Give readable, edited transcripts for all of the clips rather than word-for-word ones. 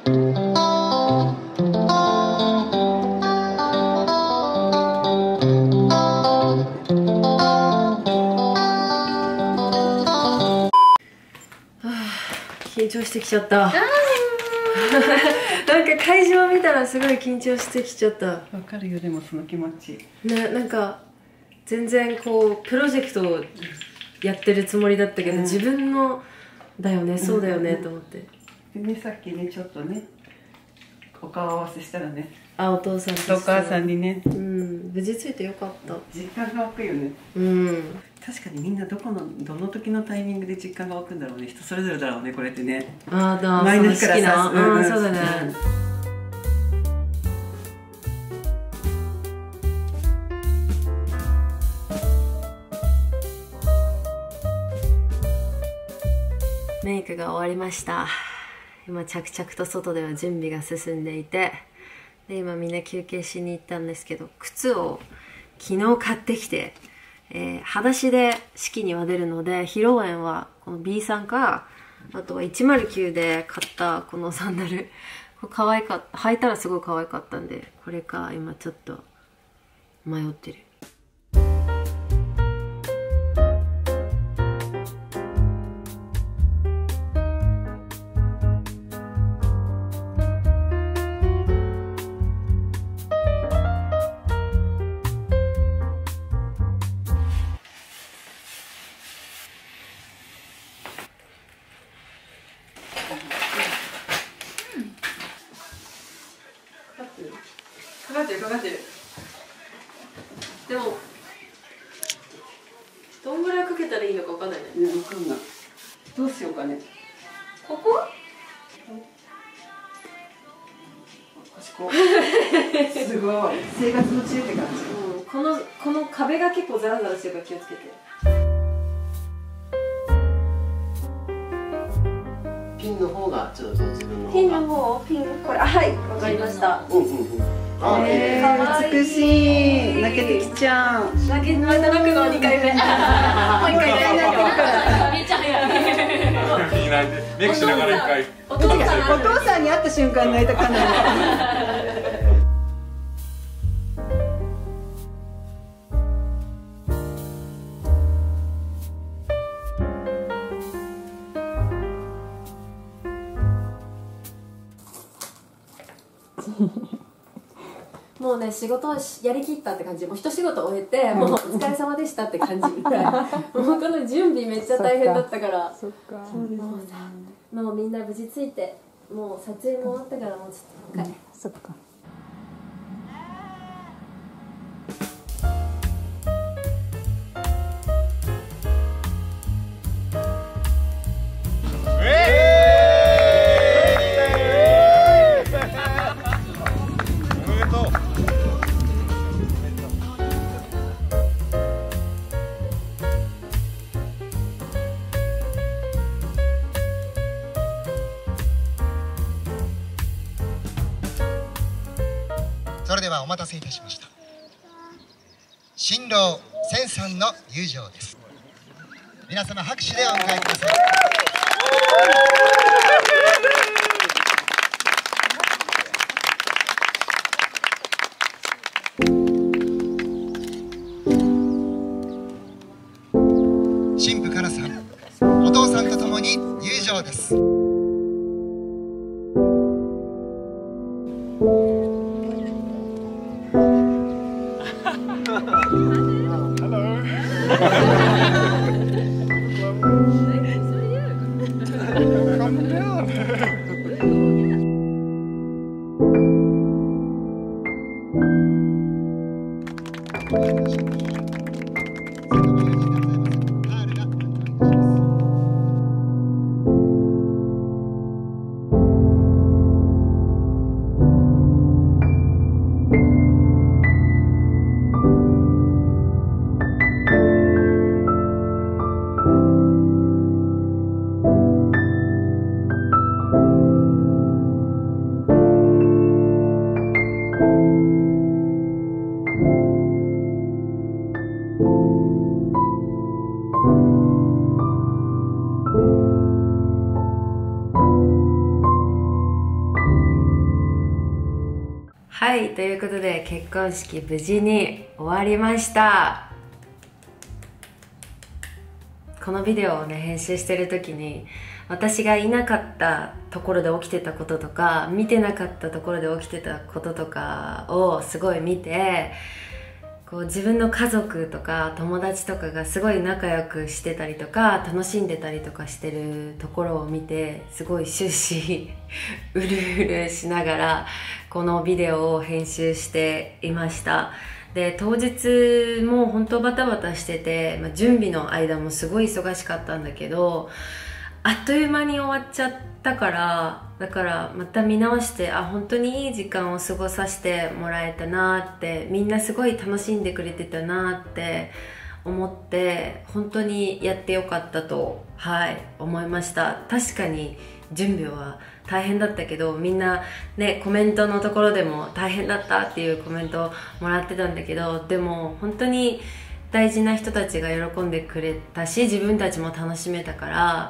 緊張してきちゃった。なんか会場見たらすごい緊張してきちゃった。 わかるよ、でもその気持ち。 ね、なんか全然こうプロジェクトをやってるつもりだったけど、自分のだよね、そうだよねと思って。 でね、さっきね、ちょっとね、お顔合わせしたらね、 お父さんとお母さんにね、 無事ついてよかった。 実感が湧くよね。確かにみんなどの時のタイミングで実感が湧くんだろうね。人それぞれだろうね、これってね。前の日からさ、 そうだね。メイクが終わりました。今着々と外では準備が進んでいて、で今みんな休憩しに行ったんですけど、靴を昨日買ってきて、裸足で式には出るので、披露宴はこの B さんか、あとは109で買ったこのサンダル、これ可愛かった、履いたらすごい可愛かったんで、これか今ちょっと迷ってる。かかってる。でもどんぐらいかけたらいいのかわかんないね。 わかんない。どうしようかね。 ここ？ すごい。生活の知恵って感じ。 この壁が結構ザラザラしてるから気をつけて。 ピンの方がちょっと自分の方が。 ピンの方？ピンこれ、はい、わかりました。 美しい。泣けてきちゃう。 また泣くの2回目。もう1回目泣けるから。めっちゃ早い。 メイクしながら1回。 お父さんに会った瞬間泣いたかな。 もうね、仕事をやりきったって感じ。もう一仕事終えて、もうお疲れ様でしたって感じ。もうこの準備めっちゃ大変だったから。そっか。もうみんな無事ついて、もう撮影も終わったから、もうちょっと一回。 そっか。 それではお待たせいたしました。新郎千さんの入場です。皆様拍手でお迎えください。新婦かなさん、お父さんと共に入場です。 はい、ということで結婚式無事に終わりました。このビデオをね編集してる時に、私がいなかったところで起きてたこととか、見てなかったところで起きてたこととかをすごい見て、こう自分の家族とか友達とかがすごい仲良くしてたりとか楽しんでたりとかしてるところを見て、すごい終始うるうるしながらこのビデオを編集していました。で、当日も本当バタバタしてて、準備の間もすごい忙しかったんだけど、あっという間に終わっちゃったから、だからまた見直して、本当にいい時間を過ごさせてもらえたなって、みんなすごい楽しんでくれてたなって思って、本当にやってよかったと、思いました。確かに準備は大変だったけど、みんなね、コメントのところでも大変だったっていうコメントをもらってたんだけど、でも本当に大事な人たちが喜んでくれたし、自分たちも楽しめたから、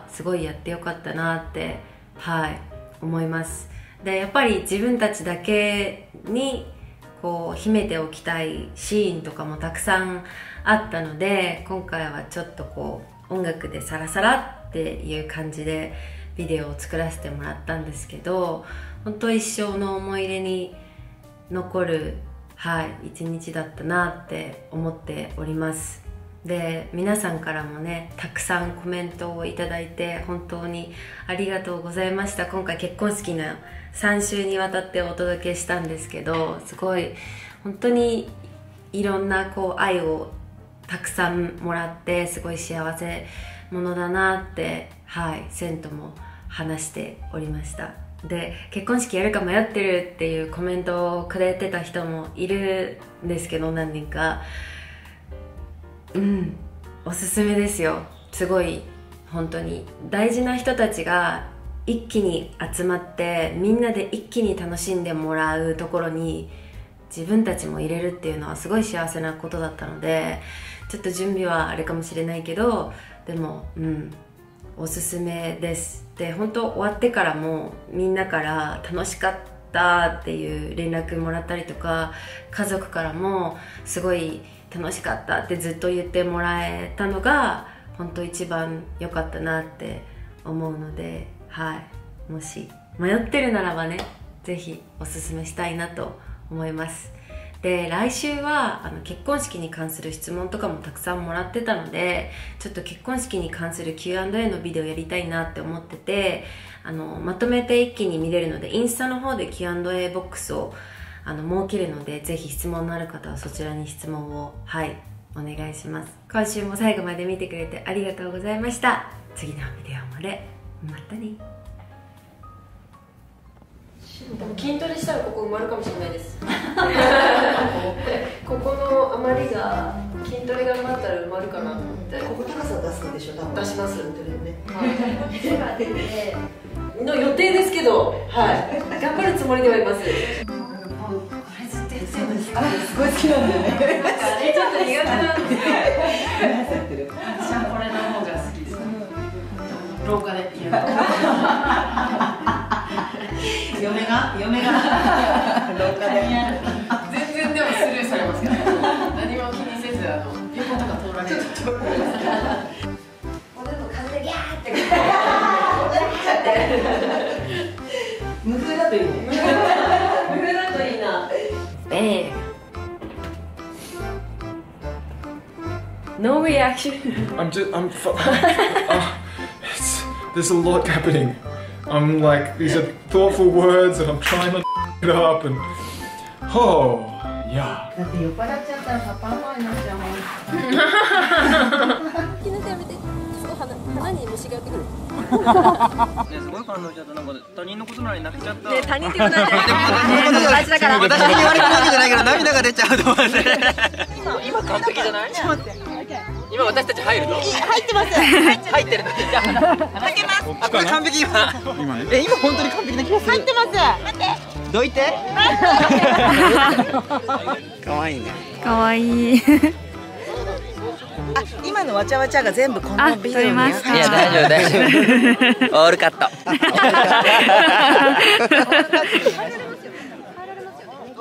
すごいやってよかったなって思います。で、やっぱり自分たちだけにこう秘めておきたいシーンとかもたくさんあったので、今回はちょっとこう音楽でサラサラっていう感じでビデオを作らせてもらったんですけど、本当一生の思い出に残る一日だったなって思っております。で、皆さんからもねたくさんコメントをいただいて本当にありがとうございました。今回結婚式の3週にわたってお届けしたんですけど、すごい本当にいろんなこう愛をたくさんもらって、すごい幸せ者だなってセントも話しておりました。で、結婚式やるか迷ってるっていうコメントをくれてた人もいるんですけど、何人かおすすめですよ。すごい本当に大事な人たちが一気に集まって、みんなで一気に楽しんでもらうところに自分たちも入れるっていうのはすごい幸せなことだったので、ちょっと準備はあれかもしれないけど、でもおすすめです。で、本当終わってからもみんなから楽しかったっていう連絡もらったりとか、家族からもすごい楽しかったってずっと言ってもらえたのが本当一番良かったなって思うので、もし迷ってるならばね、ぜひおすすめしたいなと思います。で、来週は結婚式に関する質問とかもたくさんもらってたので、ちょっと結婚式に関する Q&A のビデオやりたいなって思ってて、まとめて一気に見れるので、インスタの方で Q&A ボックスを設けるので、ぜひ質問のある方はそちらに質問をお願いします。今週も最後まで見てくれてありがとうございました。次のビデオまでまたね。でも筋トレしたらここ埋まるかもしれないですここの余りが筋トレが埋まったら埋まるかなと思って、 ここ高さ出すんでしょ、多分。 出します。 ね、 の予定ですけど、頑張るつもりではいます。 これずっとやってるんですか？すごい好きなんだよね。 ちょっと苦手なんですよ。 私はこれの方が好きです。廊下でやると。嫁が廊下で全然でもスルーされますけど、何も気にせず横とか通られる。 俺も風でギャーって無風だといいね。無風だといいな。 No reaction. There's a lot happening. I'm like, these are thoughtful words and I'm trying to it up and yeah. だって酔っ払っちゃったらパパンパンになっちゃうもん。 気抜いてやめて。鼻に虫が寄ってくる。 ね、すごい感動しちゃった。なんか他人のことなのに泣けちゃった。 ね、他人ってことなんで。 大事だから。私に言われてるわけじゃないから涙が出ちゃうと思って。今完璧じゃない？ちょっと待って。今私たち入るの？入ってます。入ってるの。じゃあ開けます。あ、これ完璧今。今ね。今本当に完璧な気がする。入ってます。待って。どいて。可愛いね。可愛い。 あ、今のわちゃわちゃが全部このビデオに。いや、 大丈夫大丈夫。オールカット。